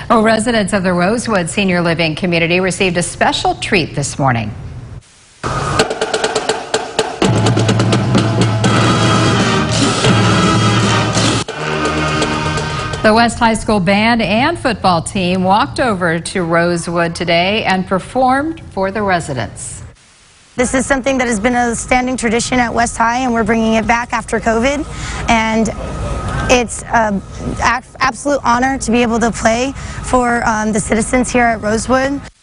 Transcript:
Well, residents of the Rosewood Senior Living Community received a special treat this morning. The West High School band and football team walked over to Rosewood today and performed for the residents. This is something that has been a standing tradition at West High, and we're bringing it back after COVID. And it's an absolute honor to be able to play for the citizens here at Rosewood.